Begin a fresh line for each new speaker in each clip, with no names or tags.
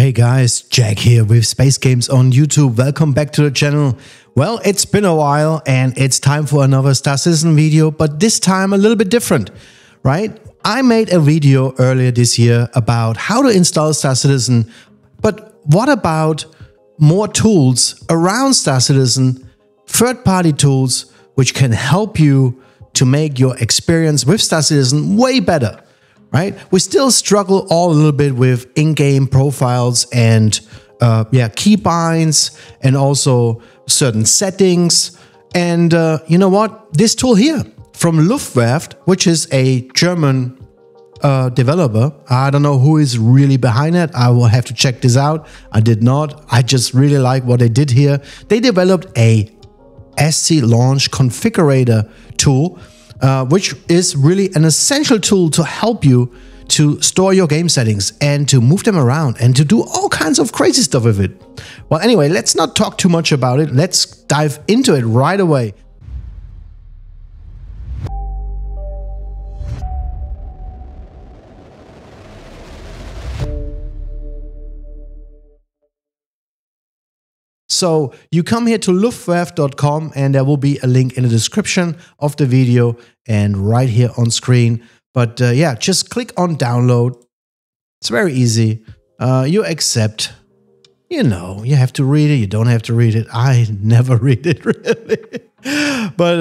Hey guys, Jack here with Space Games on YouTube. Welcome back to the channel. Well, it's been a while and it's time for another Star Citizen video, but this time a little bit different, right? I made a video earlier this year about how to install Star Citizen, but what about more tools around Star Citizen, third-party tools, which can help you to make your experience with Star Citizen way better? Right? We still struggle all a little bit with in-game profiles and keybinds and also certain settings. And you know what? This tool here from Luftwerft, which is a German developer. I don't know who is really behind it. I will have to check this out. I did not. I just really like what they did here. They developed a SC Launch Configurator tool, which is really an essential tool to help you to store your game settings and to move them around and to do all kinds of crazy stuff with it. Well, anyway, let's not talk too much about it. Let's dive into it right away. So you come here to luftwerft.com and there will be a link in the description of the video and right here on screen. But yeah, just click on download. It's very easy. You accept. You know, you have to read it. You don't have to read it. I never read it really. But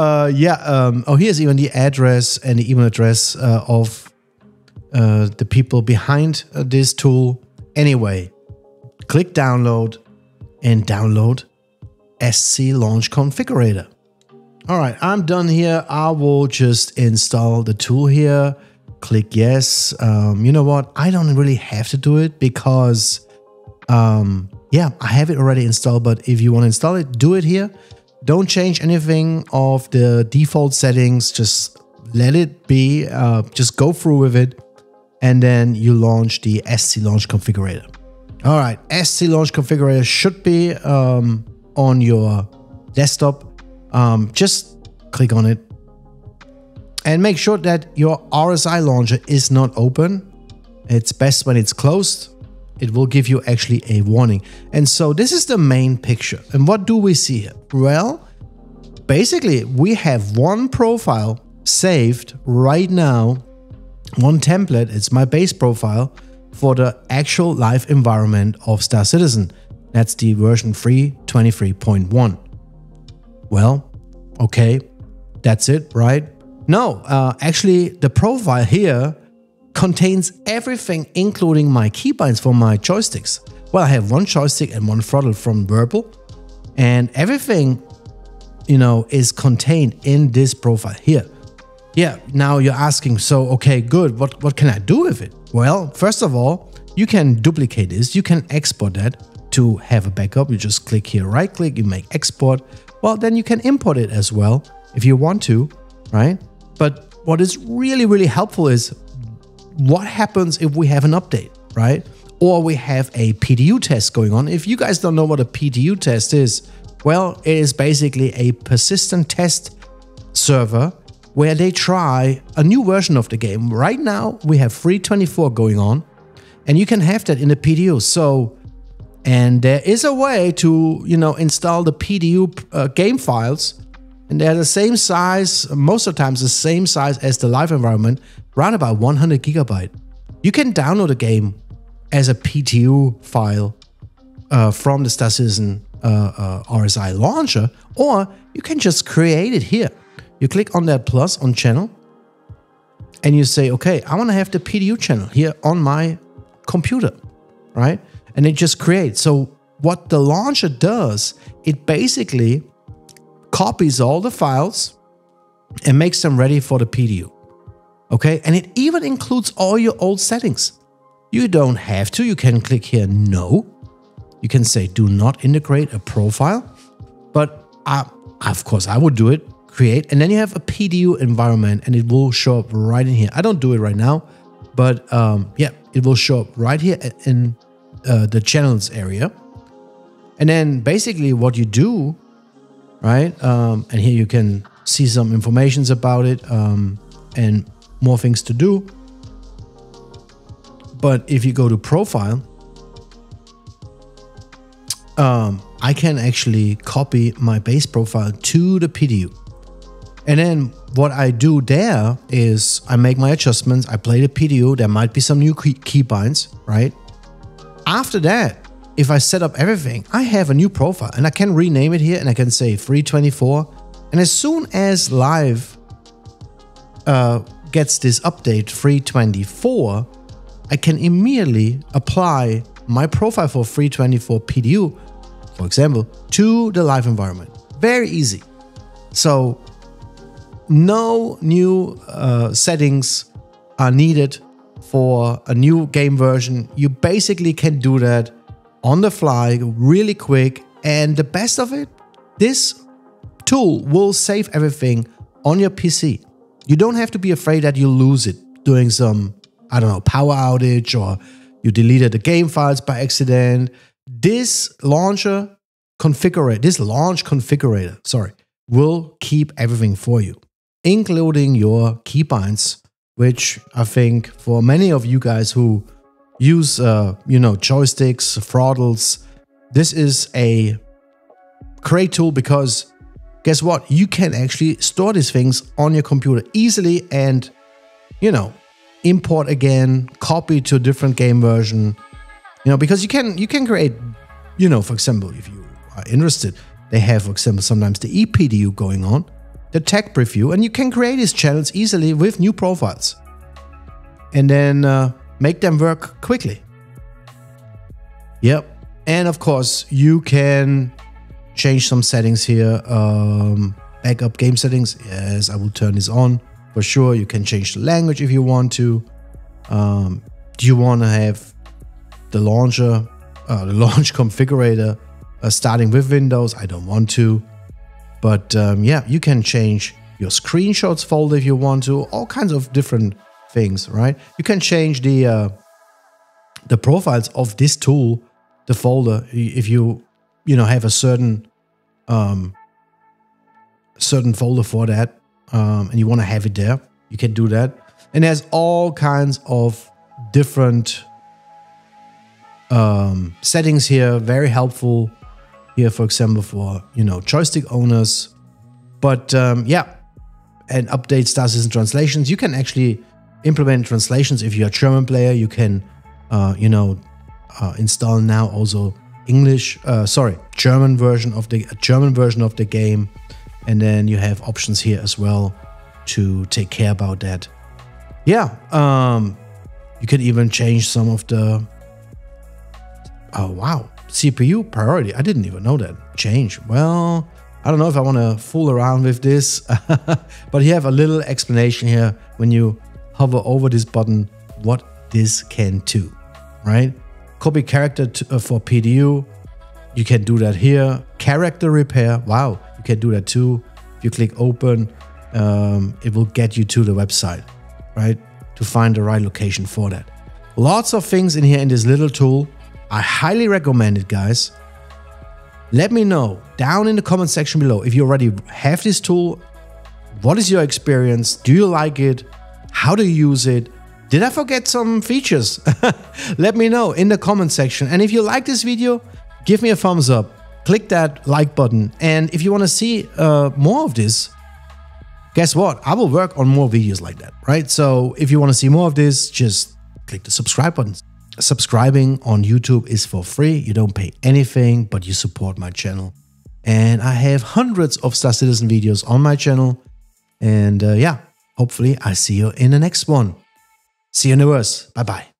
oh, here's even the address and the email address of the people behind this tool. Anyway, click download and download SC Launch Configurator. All right, I'm done here. I will just install the tool here. Click yes. You know what? I don't really have to do it because, yeah, I have it already installed. But if you want to install it, do it here. Don't change anything of the default settings. Just let it be. Just go through with it. And then you launch the SC Launch Configurator. All right, SC Launch Configurator should be on your desktop. Just click on it and make sure that your RSI launcher is not open. It's best when it's closed. It will give you actually a warning. And so this is the main picture. And what do we see here? Well, basically we have one profile saved right now, one template. It's my base profile for the actual live environment of Star Citizen. That's the version 3.23.1. Well, okay, that's it, right? No, actually the profile here contains everything, including my keybinds for my joysticks. Well, I have one joystick and one throttle from Verbal, and everything, you know, is contained in this profile here. Yeah, now you're asking, so, okay, good, what can I do with it? Well, first of all, you can duplicate this. You can export that to have a backup. You just click here, right click, you make export. Well, then you can import it as well if you want to, right? But what is really, really helpful is what happens if we have an update, right? Or we have a PDU test going on. If you guys don't know what a PDU test is, well, it is basically a persistent test server where they try a new version of the game. Right now, we have 3.24 going on, and you can have that in the PDU. So, and there is a way to, you know, install the PDU game files, and they're the same size, most of the times the same size as the live environment, around about 100 gigabyte. You can download the game as a PDU file from the Star Citizen RSI launcher, or you can just create it here. You click on that plus on channel and you say, okay, I want to have the PDU channel here on my computer, right? And it just creates. So what the launcher does, it basically copies all the files and makes them ready for the PDU, okay? And it even includes all your old settings. You don't have to. You can click here, no. You can say, do not integrate a profile. But of course, I would do it. Create, and then you have a PDU environment and it will show up right in here. I don't do it right now, but yeah, it will show up right here in the channels area. And then basically what you do, right? And here you can see some informations about it and more things to do. But if you go to profile I can actually copy my base profile to the PDU. And then what I do there is I make my adjustments, I play the PDU, there might be some new keybinds, right? After that, if I set up everything, I have a new profile and I can rename it here and I can say Free24. And as soon as Live gets this update Free24, I can immediately apply my profile for Free24 PDU, for example, to the live environment. Very easy. So no new settings are needed for a new game version. You basically can do that on the fly, really quick. And the best of it, this tool will save everything on your PC. You don't have to be afraid that you lose it doing some, I don't know, power outage or you deleted the game files by accident. This launch configurator, sorry, will keep everything for you, including your keybinds, which I think for many of you guys who use, joysticks, throttles, this is a great tool because guess what? You can actually store these things on your computer easily and, import again, copy to a different game version, because you can create, for example, if you are interested, they have, for example, sometimes the ePDU going on, the tech preview, and you can create these channels easily with new profiles and then make them work quickly. Yep. And of course, you can change some settings here. Backup game settings. Yes, I will turn this on for sure. You can change the language if you want to. Do you want to have the launcher, the launch configurator starting with Windows? I don't want to. But yeah, you can change your screenshots folder if you want to. All kinds of different things, right? You can change the profiles of this tool, the folder, if you have a certain folder for that, and you want to have it there, you can do that. And there's all kinds of different settings here, very helpful here, for example, for joystick owners. But yeah, and update statuses and translations. You can actually implement translations if you're a German player. You can install now also German version of the game, and then you have options here as well to take care about that. Yeah, you can even change some of the CPU priority. I didn't even know that. Change. Well, I don't know if I want to fool around with this, but you have a little explanation here when you hover over this button what this can do, right? Copy character for PDU. You can do that here. Character repair. Wow, you can do that too. If you click open, it will get you to the website, right? To find the right location for that. Lots of things in here in this little tool. I highly recommend it, guys. Let me know down in the comment section below if you already have this tool. What is your experience? Do you like it? How do you use it? Did I forget some features? Let me know in the comment section. And if you like this video, give me a thumbs up. Click that like button. And if you want to see more of this, guess what? I will work on more videos like that, right? So if you want to see more of this, just click the subscribe button. Subscribing on YouTube is for free. You don't pay anything, but you support my channel. And I have hundreds of Star Citizen videos on my channel. And yeah, hopefully I see you in the next one. See you in the verse. Bye-bye.